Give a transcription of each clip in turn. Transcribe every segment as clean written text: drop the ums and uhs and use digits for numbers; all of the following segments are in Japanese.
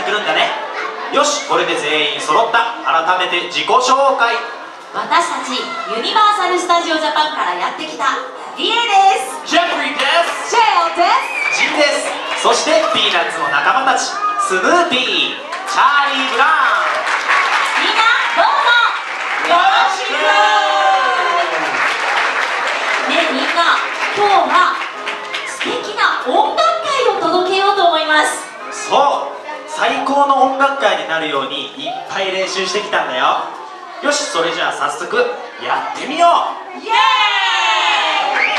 ってくるんだね。よし、これで全員揃った。改めて自己紹介。 私たちユニバーサル・スタジオ・ジャパンからやってきたリエです。 ジェフリーです。 シェルです。 ジンです。そしてピーナッツの仲間たち、スヌーピー、チャーリー・ブラウン。 みんなどうぞよろしくね。みんな今日は素敵な音楽会を届けようと思います。 そう、最高の音楽会になるようにいっぱい練習してきたんだよ。よし、それじゃあ早速やってみよう。 イエーイ。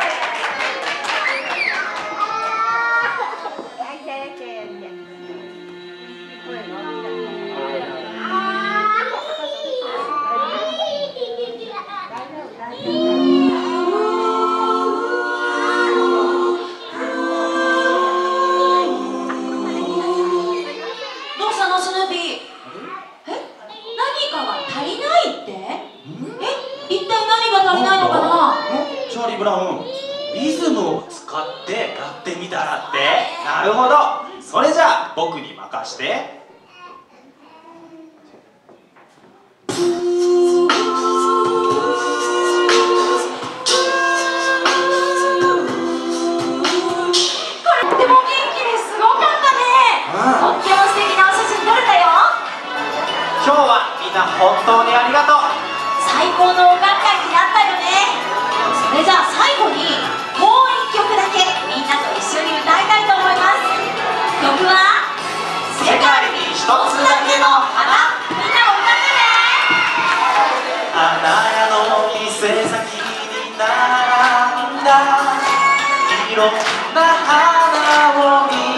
どうしたのスヌーピー？何かが足りないって？一体何が足りないのかな？ チャーリー・ブラウン、リズムを使ってやってみたらって。なるほど、それじゃあ僕に任して。今日はみんな本当にありがとう。 最高の音楽会になったよね。それじゃあ最後にもう一曲だけみんなと一緒に歌いたいと思います。曲は世界に一つだけの花。みんなも歌ってね。 花屋の店先に並んだいろんな花を見